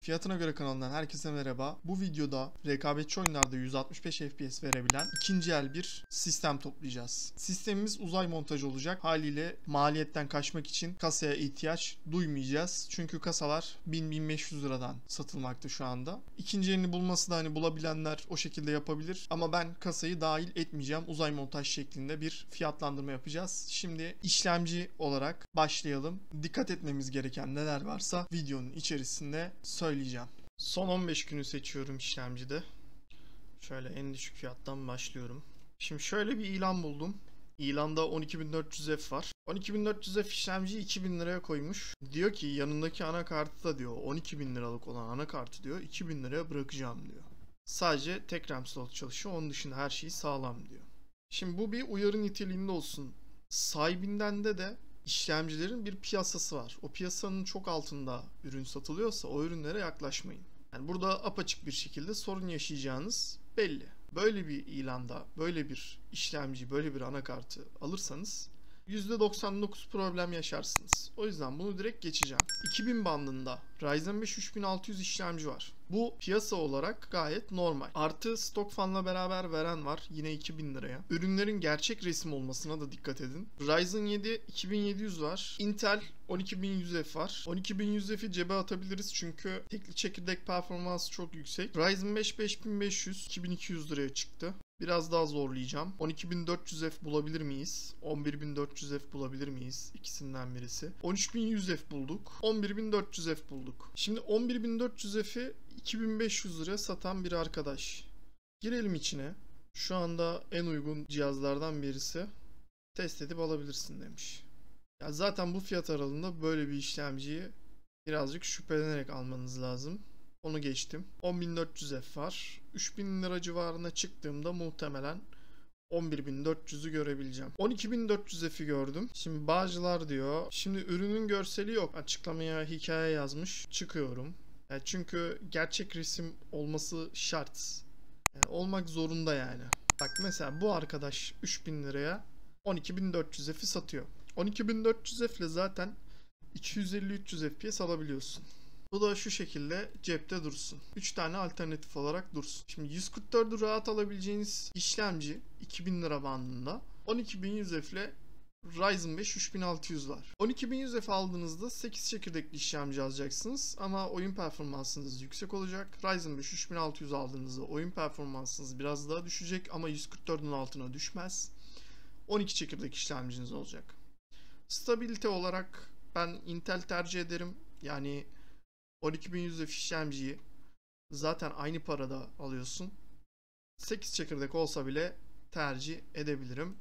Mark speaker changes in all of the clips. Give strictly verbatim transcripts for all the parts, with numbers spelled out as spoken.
Speaker 1: Fiyatına göre kanalından herkese merhaba. Bu videoda rekabetçi oyunlarda yüz altmış beş F P S verebilen ikinci el bir sistem toplayacağız. Sistemimiz uzay montajı olacak. Haliyle maliyetten kaçmak için kasaya ihtiyaç duymayacağız. Çünkü kasalar bin bin beş yüz liradan satılmakta şu anda. İkinci elini bulması da hani bulabilenler o şekilde yapabilir. Ama ben kasayı dahil etmeyeceğim. Uzay montaj şeklinde bir fiyatlandırma yapacağız. Şimdi işlemci olarak başlayalım. Dikkat etmemiz gereken neler varsa videonun içerisinde söyleyeceğim. Son on beş günü seçiyorum işlemcide. Şöyle en düşük fiyattan başlıyorum. Şimdi şöyle bir ilan buldum. İlanda on iki bin dört yüz F var. on iki bin dört yüz F işlemciyi iki bin liraya koymuş. Diyor ki yanındaki anakartı da diyor on iki bin liralık olan anakartı diyor iki bin liraya bırakacağım diyor. Sadece tek RAM slot çalışıyor. Onun dışında her şey sağlam diyor. Şimdi bu bir uyarı niteliğinde olsun. Sahibinden de de işlemcilerin bir piyasası var. O piyasanın çok altında ürün satılıyorsa o ürünlere yaklaşmayın. Yani burada apaçık bir şekilde sorun yaşayacağınız belli. Böyle bir ilanda böyle bir işlemci, böyle bir anakartı alırsanız yüzde doksan dokuz problem yaşarsınız. O yüzden bunu direkt geçeceğim. iki bin bandında Ryzen beş üç bin altı yüz işlemci var. Bu piyasa olarak gayet normal. Artı stok fanla beraber veren var yine iki bin liraya. Ürünlerin gerçek resim olmasına da dikkat edin. Ryzen yedi iki bin yedi yüz var. Intel on iki bin yüz F var. on iki bin yüz F'i cebe atabiliriz çünkü tekli çekirdek performansı çok yüksek. Ryzen beş beş bin beş yüz iki bin iki yüz liraya çıktı. Biraz daha zorlayacağım. on iki bin dört yüz F bulabilir miyiz? on bir bin dört yüz F bulabilir miyiz? İkisinden birisi. on üç bin yüz F bulduk. on bir bin dört yüz F bulduk. Şimdi on bir bin dört yüz F'i iki bin beş yüz liraya satan bir arkadaş. Girelim içine. Şu anda en uygun cihazlardan birisi. Test edip alabilirsin demiş. Ya zaten bu fiyat aralığında böyle bir işlemciyi birazcık şüphelenerek almanız lazım. Onu geçtim. on bin dört yüz F var. üç bin lira civarına çıktığımda muhtemelen on bir bin dört yüz'ü görebileceğim. on iki bin dört yüz F'i gördüm. Şimdi Bağcılar diyor. Şimdi ürünün görseli yok. Açıklamaya hikaye yazmış. Çıkıyorum. Yani çünkü gerçek resim olması şart. Yani olmak zorunda yani. Bak mesela bu arkadaş üç bin liraya on iki bin dört yüz F'i satıyor. on iki bin dört yüz F ile zaten iki yüz elli üç yüz F P S alabiliyorsun. Bu da şu şekilde cepte dursun. üç tane alternatif olarak dursun. Şimdi yüz kırk dörd'ü rahat alabileceğiniz işlemci iki bin lira bandında. on iki bin yüz F ile Ryzen beş üç bin altı yüz var. on iki bin yüz F aldığınızda sekiz çekirdekli işlemci alacaksınız ama oyun performansınız yüksek olacak. Ryzen beş üç bin altı yüz aldığınızda oyun performansınız biraz daha düşecek ama yüz kırk dörd'ün altına düşmez. on iki çekirdek işlemciniz olacak. Stabilite olarak ben Intel tercih ederim. Yani on iki bin yüz F işlemciyi zaten aynı parada alıyorsun. sekiz çekirdek olsa bile tercih edebilirim.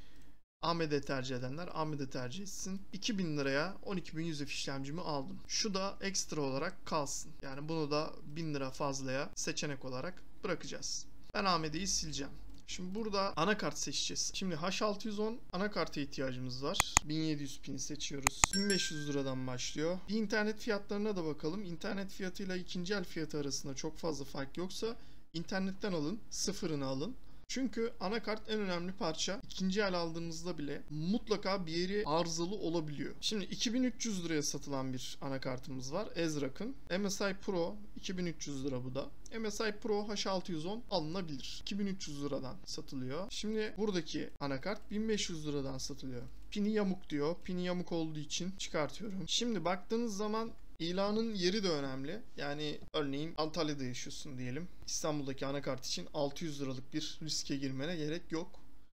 Speaker 1: A M D tercih edenler A M D tercih etsin. iki bin liraya on iki bin yüz F işlemcimi aldım. Şu da ekstra olarak kalsın. Yani bunu da bin lira fazlaya seçenek olarak bırakacağız. Ben A M D'yi sileceğim. Şimdi burada anakart seçeceğiz. Şimdi H altı yüz on anakarta ihtiyacımız var. bin yedi yüz pin seçiyoruz. bin beş yüz liradan başlıyor. Bir internet fiyatlarına da bakalım. İnternet fiyatıyla ikinci el fiyatı arasında çok fazla fark yoksa internetten alın, sıfırını alın. Çünkü anakart en önemli parça. İkinci el aldığınızda bile mutlaka bir yeri arızalı olabiliyor. Şimdi iki bin üç yüz liraya satılan bir anakartımız var. Ezrak'ın. M S I Pro iki bin üç yüz lira bu da. M S I Pro H altı yüz on alınabilir. iki bin üç yüz liradan satılıyor. Şimdi buradaki anakart bin beş yüz liradan satılıyor. Pini yamuk diyor. Pini yamuk olduğu için çıkartıyorum. Şimdi baktığınız zaman İlanın yeri de önemli. Yani örneğin Antalya'da yaşıyorsun diyelim. İstanbul'daki anakart için altı yüz liralık bir riske girmene gerek yok.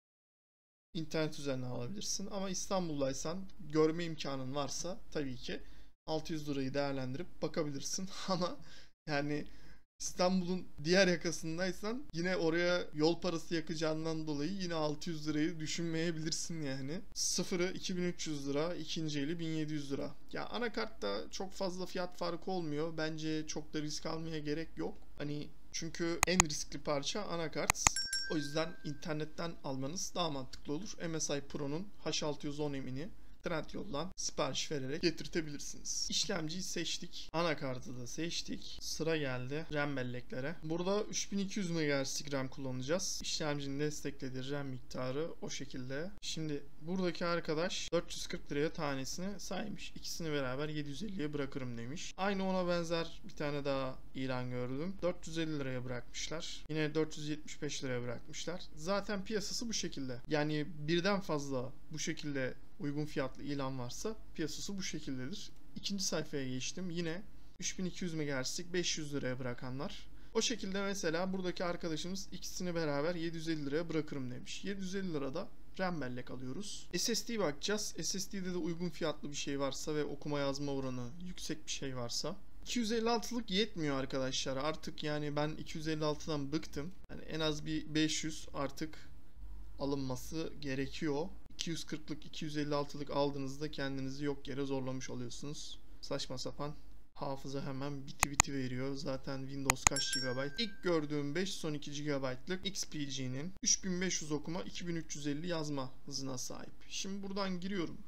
Speaker 1: İnternet üzerinden alabilirsin. Ama İstanbul'daysan görme imkanın varsa tabii ki altı yüz lirayı değerlendirip bakabilirsin. Ama yani İstanbul'un diğer yakasındaysan yine oraya yol parası yakacağından dolayı yine altı yüz lirayı düşünmeyebilirsin yani. Sıfırı iki bin üç yüz lira, ikinci eli bin yedi yüz lira. Ya anakartta çok fazla fiyat farkı olmuyor. Bence çok da risk almaya gerek yok. Hani çünkü en riskli parça anakart. O yüzden internetten almanız daha mantıklı olur. M S I Pro'nun H altı yüz on M'ini Trendyol'dan sipariş vererek getirtebilirsiniz. İşlemciyi seçtik. Anakartı da seçtik. Sıra geldi RAM belleklere. Burada üç bin iki yüz megahertz'lik RAM kullanacağız. İşlemcinin desteklediği RAM miktarı o şekilde. Şimdi buradaki arkadaş dört yüz kırk liraya tanesini saymış. İkisini beraber yedi yüz elliye bırakırım demiş. Aynı ona benzer bir tane daha ilan gördüm. dört yüz elli liraya bırakmışlar. Yine dört yüz yetmiş beş liraya bırakmışlar. Zaten piyasası bu şekilde. Yani birden fazla bu şekilde uygun fiyatlı ilan varsa piyasası bu şekildedir. İkinci sayfaya geçtim. Yine üç bin iki yüz megahertz'lik beş yüz liraya bırakanlar. O şekilde mesela buradaki arkadaşımız ikisini beraber yedi yüz elli liraya bırakırım demiş. yedi yüz elli lirada RAM bellek alıyoruz. S S D bakacağız. S S D'de de uygun fiyatlı bir şey varsa ve okuma yazma oranı yüksek bir şey varsa. iki yüz elli altılık yetmiyor arkadaşlar. Artık yani ben iki yüz elli altıdan bıktım. Yani en az bir beş yüz artık alınması gerekiyor. iki yüz kırklık, iki yüz elli altılık aldığınızda kendinizi yok yere zorlamış oluyorsunuz. Saçma sapan. Hafıza hemen biti biti veriyor. Zaten Windows kaç gigabayt? İlk gördüğüm beş yüz on iki gigabaytlık X P G'nin üç bin beş yüz okuma, iki bin üç yüz elli yazma hızına sahip. Şimdi buradan giriyorum.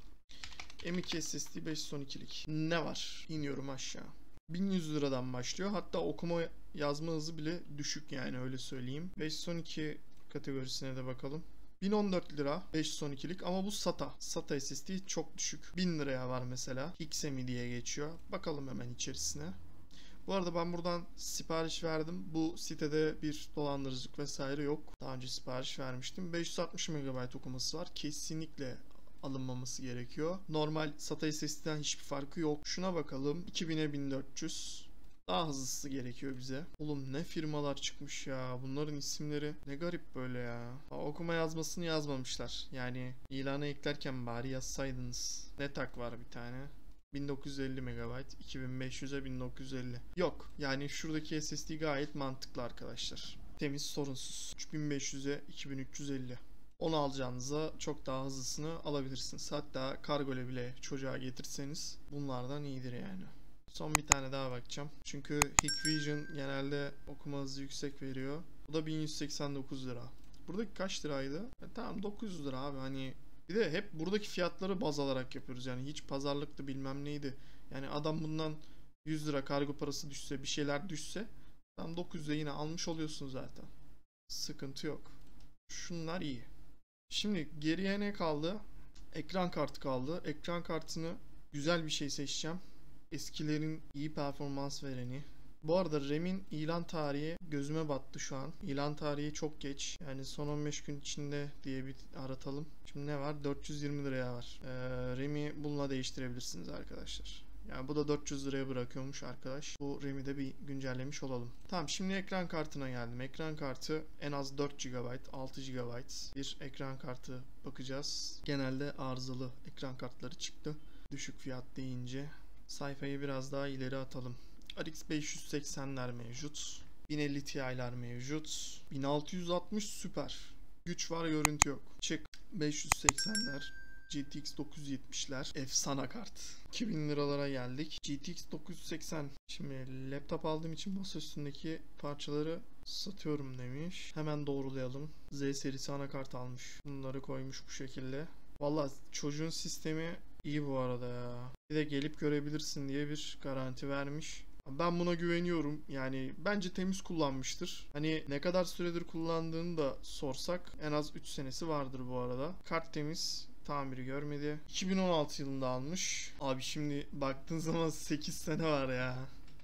Speaker 1: M iki S S D beş yüz on ikilik. Ne var? İniyorum aşağı. bin yüz liradan başlıyor. Hatta okuma yazma hızı bile düşük yani öyle söyleyeyim. beş yüz on iki kategorisine de bakalım. bin on dört lira beş yüz on ikilik ama bu SATA. SATA S S D çok düşük. bin liraya var mesela. X M I diye geçiyor. Bakalım hemen içerisine. Bu arada ben buradan sipariş verdim. Bu sitede bir dolandırıcılık vesaire yok. Daha önce sipariş vermiştim. beş yüz altmış megabayt okuması var. Kesinlikle alınmaması gerekiyor. Normal SATA S S D'den hiçbir farkı yok. Şuna bakalım. iki bine bin dört yüz. Daha hızlısı gerekiyor bize. Oğlum ne firmalar çıkmış ya. Bunların isimleri ne garip böyle ya. Aa, okuma yazmasını yazmamışlar. Yani ilana eklerken bari yazsaydınız. NetAC var bir tane. bin dokuz yüz elli megabayt. iki bin beş yüze bin dokuz yüz elli. Yok. Yani şuradaki S S D gayet mantıklı arkadaşlar. Temiz, sorunsuz. üç bin beş yüze iki bin üç yüz elli. Onu alacağınıza çok daha hızlısını alabilirsiniz. Hatta kargoyla bile çocuğa getirseniz bunlardan iyidir yani. Son bir tane daha bakacağım. Çünkü Hikvision genelde okuma hızı yüksek veriyor. Bu da bin yüz seksen dokuz lira. Buradaki kaç liraydı? E, tamam dokuz yüz lira abi. Hani bir de hep buradaki fiyatları baz alarak yapıyoruz. Yani hiç pazarlıktı bilmem neydi. Yani adam bundan yüz lira kargo parası düşse, bir şeyler düşse tam dokuz yüze yine almış oluyorsun zaten. Sıkıntı yok. Şunlar iyi. Şimdi geriye ne kaldı? Ekran kartı kaldı. Ekran kartını güzel bir şey seçeceğim. Eskilerin iyi performans vereni. Bu arada RAM'in ilan tarihi gözüme battı şu an. İlan tarihi çok geç. Yani son on beş gün içinde diye bir aratalım. Şimdi ne var? dört yüz yirmi liraya var. Ee, RAM'i bununla değiştirebilirsiniz arkadaşlar. Yani bu da dört yüz liraya bırakıyormuş arkadaş. Bu RAM'i de bir güncellemiş olalım. Tamam, şimdi ekran kartına geldim. Ekran kartı en az dört gigabayt, altı gigabayt bir ekran kartı bakacağız. Genelde arızalı ekran kartları çıktı. Düşük fiyat deyince. Sayfayı biraz daha ileri atalım. R X beş yüz seksenler mevcut. bin elli Ti'ler mevcut. bin altı yüz altmış süper. Güç var, görüntü yok. Çık. beş yüz seksenler. G T X dokuz yüz yetmişler. Efsane kart. iki bin liralara geldik. G T X dokuz yüz seksen. Şimdi laptop aldığım için masa üstündeki parçaları satıyorum demiş. Hemen doğrulayalım. Z serisi anakart almış. Bunları koymuş bu şekilde. Vallahi çocuğun sistemi iyi bu arada ya. Bir de gelip görebilirsin diye bir garanti vermiş. Ben buna güveniyorum. Yani bence temiz kullanmıştır. Hani ne kadar süredir kullandığını da sorsak en az üç senesi vardır bu arada. Kart temiz. Tamiri görmedi. iki bin on altı yılında almış. Abi şimdi baktığın zaman sekiz sene var ya.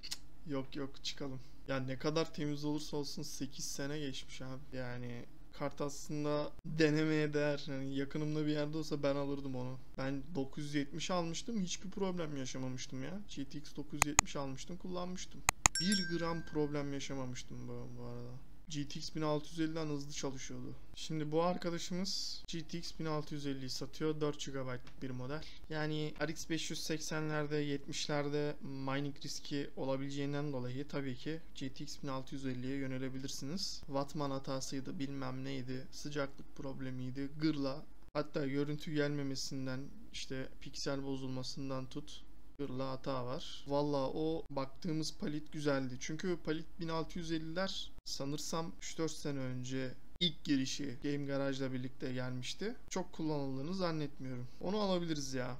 Speaker 1: Yok yok, çıkalım. Yani ne kadar temiz olursa olsun sekiz sene geçmiş abi. Yani kart aslında denemeye değer. Yani yakınımda bir yerde olsa ben alırdım onu. Ben dokuz yüz yetmiş almıştım. Hiçbir problem yaşamamıştım ya. G T X dokuz yüz yetmiş almıştım. Kullanmıştım. bir gram problem yaşamamıştım bu, bu arada. G T X bin altı yüz elliden hızlı çalışıyordu. Şimdi bu arkadaşımız G T X bin altı yüz elliyi satıyor. dört gigabaytlık bir model. Yani R X beş yüz seksenlerde, yetmişlerde mining riski olabileceğinden dolayı tabii ki G T X bin altı yüz elliye yönelebilirsiniz. Wattman hatasıydı, bilmem neydi, sıcaklık problemiydi, gırla, hatta görüntü gelmemesinden, işte piksel bozulmasından tut, gırla hata var. Valla o baktığımız palet güzeldi. Çünkü palet bin altı yüz elliler sanırsam üç dört sene önce ilk girişi Game Garage'la birlikte gelmişti. Çok kullanıldığını zannetmiyorum. Onu alabiliriz ya.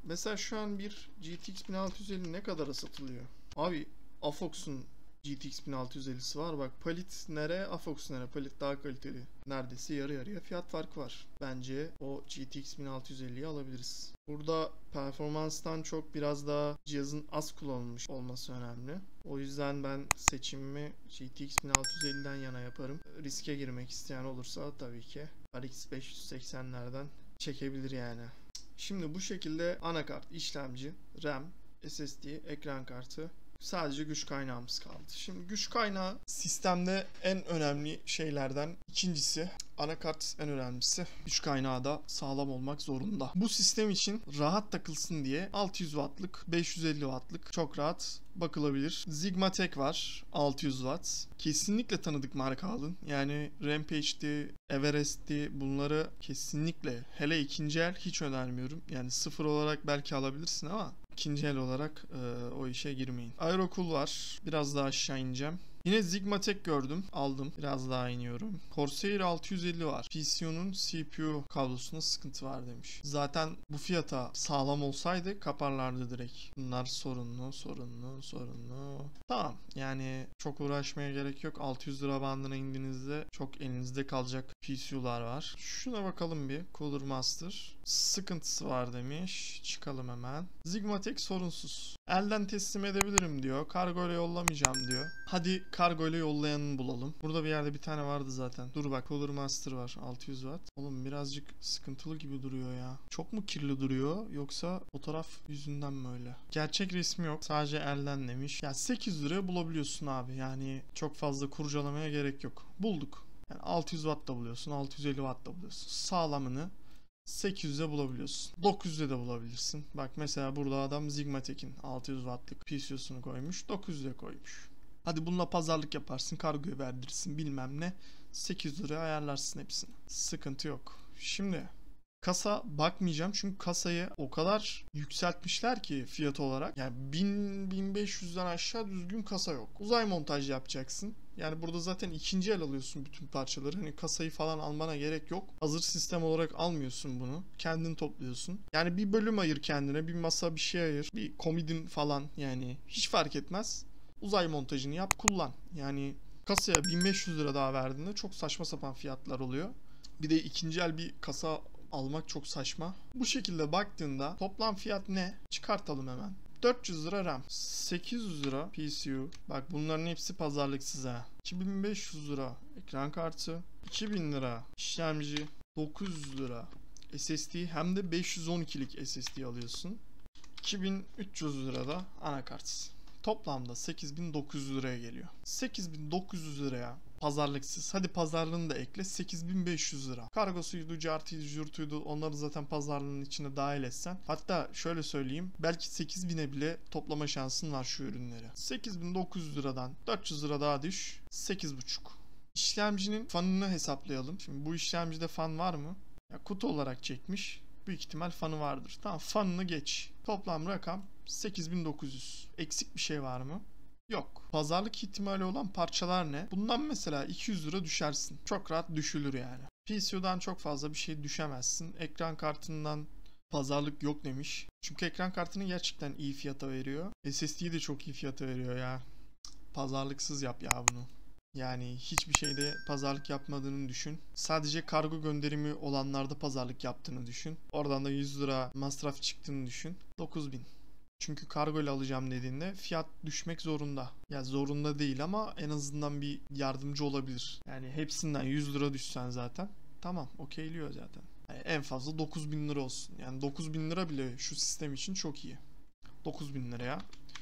Speaker 1: Mesela şu an bir G T X bin altı yüz elli ne kadara satılıyor? Abi Afox'un G T X bin altı yüz ellisi var. Bak Palit nere, Afox nere? Palit daha kaliteli. Neredeyse yarı yarıya fiyat farkı var. Bence o G T X bin altı yüz elliyi alabiliriz. Burada performanstan çok biraz daha cihazın az kullanılmış olması önemli. O yüzden ben seçimimi G T X bin altı yüz elliden yana yaparım. Riske girmek isteyen olursa tabii ki R X beş yüz seksenlerden çekebilir yani. Şimdi bu şekilde anakart, işlemci, RAM, S S D, ekran kartı, sadece güç kaynağımız kaldı. Şimdi güç kaynağı sistemde en önemli şeylerden ikincisi. Anakart en önemlisi. Güç kaynağı da sağlam olmak zorunda. Bu sistem için rahat takılsın diye altı yüz wattlık, beş yüz elli wattlık çok rahat bakılabilir. Sigmatek var altı yüz watt. Kesinlikle tanıdık marka alın. Yani Rampage'di, Everest'ti, bunları kesinlikle, hele ikinci el hiç önermiyorum. Yani sıfır olarak belki alabilirsin ama İkinci el olarak e, o işe girmeyin. Aerocool var. Biraz daha aşağı ineceğim. Yine Sigmatek gördüm. Aldım. Biraz daha iniyorum. Corsair altı yüz elli var. P C U'nun C P U kablosunda sıkıntı var demiş. Zaten bu fiyata sağlam olsaydı kaparlardı direkt. Bunlar sorunlu, sorunlu, sorunlu. Tamam. Yani çok uğraşmaya gerek yok. altı yüz lira bandına indiğinizde çok elinizde kalacak P C U'lar var. Şuna bakalım bir. Cooler Master. Sıkıntısı var demiş. Çıkalım hemen. Sigmatek sorunsuz. Elden teslim edebilirim diyor. Kargo ile yollamayacağım diyor. Hadi kargo ile yollayanını bulalım. Burada bir yerde bir tane vardı zaten. Dur bak, Cooler Master var. altı yüz watt. Oğlum birazcık sıkıntılı gibi duruyor ya. Çok mu kirli duruyor yoksa fotoğraf yüzünden mi öyle? Gerçek resmi yok. Sadece elden demiş. Ya sekiz yüz liraya bulabiliyorsun abi. Yani çok fazla kurcalamaya gerek yok. Bulduk. Yani altı yüz watt da buluyorsun. altı yüz elli watt da buluyorsun. Sağlamını sekiz yüze bulabiliyorsun. dokuz yüze de bulabilirsin. Bak mesela burada adam Sigmatek'in altı yüz wattlık P C U'sunu koymuş. dokuz yüze koymuş. Hadi bununla pazarlık yaparsın. Kargoya verdirirsin bilmem ne. sekiz yüz liraya ayarlarsın hepsini. Sıkıntı yok. Şimdi kasa bakmayacağım çünkü kasayı o kadar yükseltmişler ki fiyat olarak. Yani bin bin beş yüzden aşağı düzgün kasa yok. Uzay montaj yapacaksın. Yani burada zaten ikinci el alıyorsun bütün parçaları. Hani kasayı falan almana gerek yok. Hazır sistem olarak almıyorsun bunu. Kendin topluyorsun. Yani bir bölüm ayır kendine. Bir masa bir şey ayır. Bir komodin falan, yani hiç fark etmez. Uzay montajını yap, kullan. Yani kasaya bin beş yüz lira daha verdiğinde çok saçma sapan fiyatlar oluyor. Bir de ikinci el bir kasa almak çok saçma. Bu şekilde baktığında toplam fiyat ne? Çıkartalım hemen. dört yüz lira RAM, sekiz yüz lira P C U. Bak bunların hepsi pazarlıksız ha. iki bin beş yüz lira ekran kartı, iki bin lira işlemci, dokuz yüz lira S S D, hem de beş yüz on ikilik S S D alıyorsun. iki bin üç yüz lira da anakart. Toplamda sekiz bin dokuz yüz liraya geliyor. sekiz bin dokuz yüz liraya pazarlıksız. Hadi pazarlığını da ekle, sekiz bin beş yüz lira. Kargosuydu, cartıydı, jurtuydu, onları zaten pazarlığın içine dahil etsen. Hatta şöyle söyleyeyim, belki sekiz bine bile toplama şansın var şu ürünleri. sekiz bin dokuz yüz liradan dört yüz lira daha düş, sekiz buçuk. İşlemcinin fanını hesaplayalım. Şimdi bu işlemcide fan var mı? Ya kutu olarak çekmiş. Büyük ihtimal fanı vardır. Tamam, fanını geç. Toplam rakam sekiz bin dokuz yüz. Eksik bir şey var mı? Yok. Pazarlık ihtimali olan parçalar ne? Bundan mesela iki yüz lira düşersin. Çok rahat düşülür yani. P C U'dan çok fazla bir şey düşemezsin. Ekran kartından pazarlık yok demiş. Çünkü ekran kartını gerçekten iyi fiyata veriyor. S S D'yi de çok iyi fiyata veriyor ya. Pazarlıksız yap ya bunu. Yani hiçbir şeyde pazarlık yapmadığını düşün. Sadece kargo gönderimi olanlarda pazarlık yaptığını düşün. Oradan da yüz lira masraf çıktığını düşün. dokuz bin. Çünkü kargo ile alacağım dediğinde fiyat düşmek zorunda. Ya zorunda değil ama en azından bir yardımcı olabilir. Yani hepsinden yüz lira düşsen zaten tamam, okeyliyor zaten. Yani en fazla dokuz bin lira olsun. Yani dokuz bin lira bile şu sistem için çok iyi. dokuz bin liraya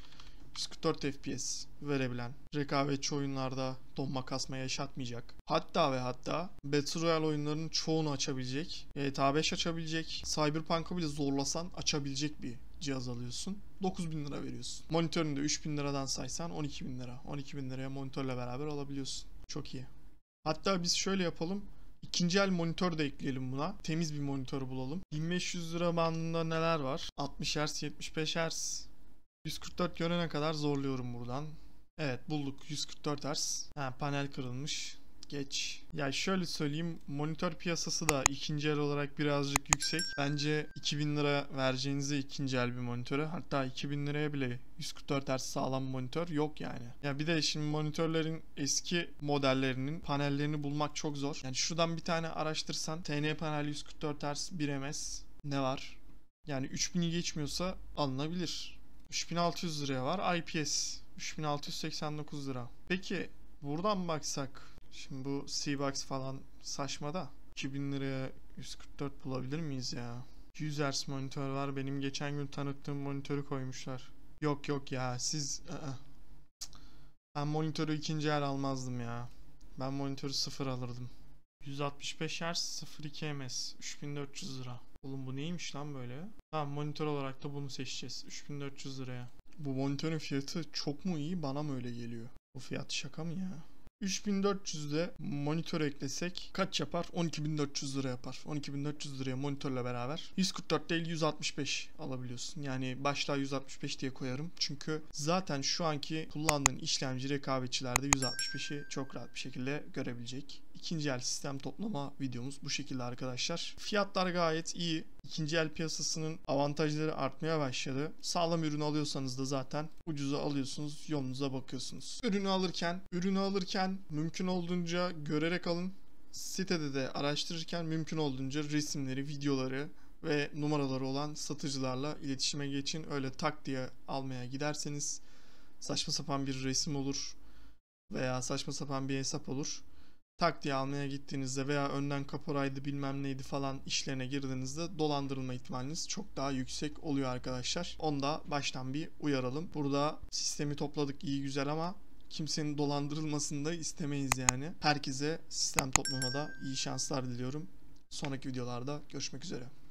Speaker 1: yüz kırk dört F P S verebilen, rekabetçi oyunlarda donma kasma yaşatmayacak. Hatta ve hatta Battle Royale oyunlarının çoğunu açabilecek, G T A beş açabilecek, Cyberpunk'ı bile zorlasan açabilecek bir cihaz alıyorsun. dokuz bin lira veriyorsun. Monitörünü de üç bin liradan saysan on iki bin lira. on iki bin liraya monitörle beraber alabiliyorsun. Çok iyi. Hatta biz şöyle yapalım. İkinci el monitör de ekleyelim buna. Temiz bir monitör bulalım. bin beş yüz lira bandında neler var? altmış hertz, yetmiş beş hertz. yüz kırk dört görene kadar zorluyorum buradan. Evet bulduk, yüz kırk dört hertz. Ha, panel kırılmış. Geç. Ya şöyle söyleyeyim, monitör piyasası da ikinci el olarak birazcık yüksek. Bence iki bin lira vereceğinize ikinci el bir monitöre, hatta iki bin liraya bile yüz kırk dört Hz sağlam monitör yok yani. Ya bir de şimdi monitörlerin eski modellerinin panellerini bulmak çok zor. Yani şuradan bir tane araştırsan T N panel yüz kırk dört Hz bir M S ne var? Yani üç bini geçmiyorsa alınabilir. üç bin altı yüz liraya var. I P S üç bin altı yüz seksen dokuz lira. Peki buradan baksak, şimdi bu C-Box falan saçma da iki bin liraya yüz kırk dört bulabilir miyiz ya? yüz Hz monitör var. Benim geçen gün tanıttığım monitörü koymuşlar. Yok yok ya siz... ı-ı. Ben monitörü ikinci el almazdım ya. Ben monitörü sıfır alırdım. yüz altmış beş Hz sıfır iki M S üç bin dört yüz lira. Oğlum bu neymiş lan böyle? Tamam, monitör olarak da bunu seçeceğiz. üç bin dört yüz liraya. Bu monitörün fiyatı çok mu iyi, bana mı öyle geliyor? Bu fiyat şaka mı ya? üç bin dört yüzde monitör eklesek kaç yapar? on iki bin dört yüz lira yapar. on iki bin dört yüz liraya monitörle beraber yüz kırk dört değil yüz altmış beş alabiliyorsun. Yani başlığa yüz altmış beş diye koyarım. Çünkü zaten şu anki kullandığın işlemci rekabetçilerde yüz altmış beşi çok rahat bir şekilde görebilecek. İkinci el sistem toplama videomuz bu şekilde arkadaşlar. Fiyatlar gayet iyi. İkinci el piyasasının avantajları artmaya başladı. Sağlam ürün alıyorsanız da zaten ucuza alıyorsunuz, yolunuza bakıyorsunuz. Ürünü alırken, ürünü alırken mümkün olduğunca görerek alın. Sitede de araştırırken mümkün olduğunca resimleri, videoları ve numaraları olan satıcılarla iletişime geçin. Öyle tak diye almaya giderseniz saçma sapan bir resim olur veya saçma sapan bir hesap olur. Tak diye almaya gittiğinizde veya önden kaporaydı bilmem neydi falan işlerine girdiğinizde dolandırılma ihtimaliniz çok daha yüksek oluyor arkadaşlar. Onu da baştan bir uyaralım. Burada sistemi topladık iyi güzel ama kimsenin dolandırılmasını da istemeyiz yani. Herkese sistem toplamada iyi şanslar diliyorum. Sonraki videolarda görüşmek üzere.